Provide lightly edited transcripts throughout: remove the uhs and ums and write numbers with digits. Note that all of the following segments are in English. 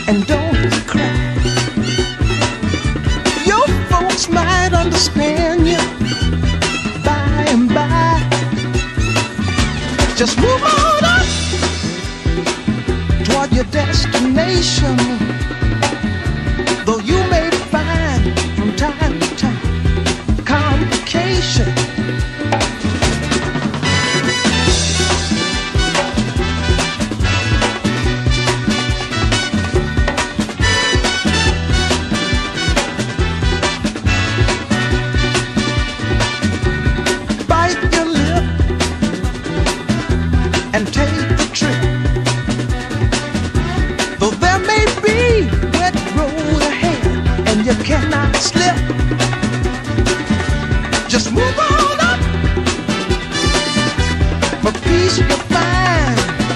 and don't cry. Your folks might understand you by and by. Just move on up toward your destination, though you may find from time to time complication. Bite your lip and take the trip, though there may be wet road ahead and you cannot slip. Just move on up, for peace you'll find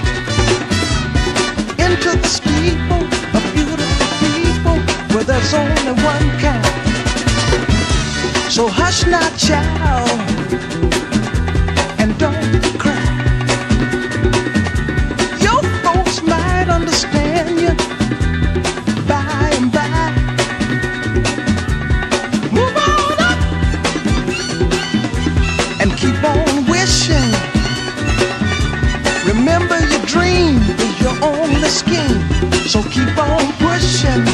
into the steeple of beautiful people where there's only one kind. So hush now, child, and don't cry. Your folks might understand you by and by. Move on up and keep on wishing. Remember, your dream is your only scheme, so keep on pushing.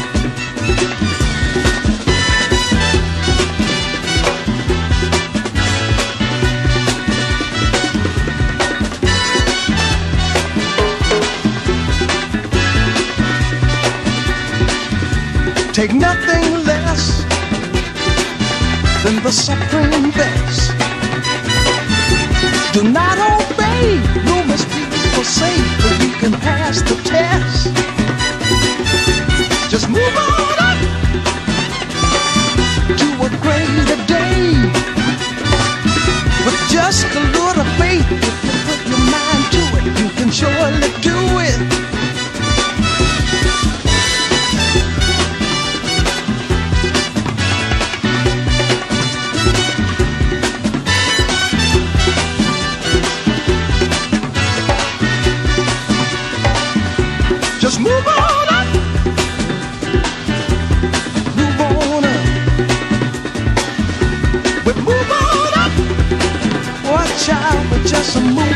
Take nothing less than the supreme best. Do not obey rumors people say, but you can pass the test. Just move on up to a greater day. With just a little faith, if you put your mind to it, you can surely do it. Just move on up, move on up, but move on up. Watch out, but just a move.